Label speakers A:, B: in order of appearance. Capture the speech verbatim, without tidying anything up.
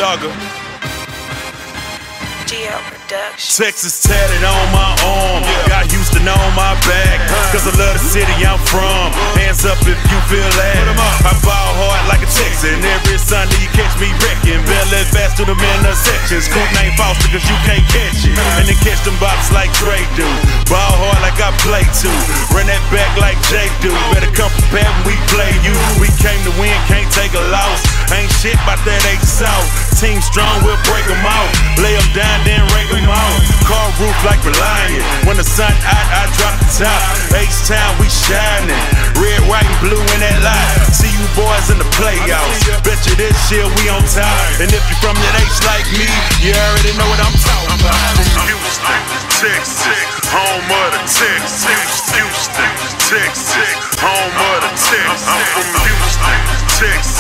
A: Duggar. Texas tatted on my arm, got Houston on my back, cause I love the city I'm from. Hands up if you feel that. I ball hard like a Texan, every Sunday you catch me wrecking. Belly fast through the intersections, cool name Foster cause you can't catch it. And then catch them bops like Dre do. Ball hard like I play to, run that back like Jay do. Better come prepared when we play you. We came to win, can't take a loss. Ain't shit about that eight south. Team strong, we'll break them out. Lay them down, then rake them out. Car roof like Reliant. When the sun out, I drop the top. H-Town, we shining. Red, white, and blue in that light. See you boys in the playoffs. Bet you this year we on top. And if you from that H like me, you already know what I'm talking about. From Houston, Texas, home of the Texans. Houston, Texas, home of the Texans. I'm from Houston, Texas.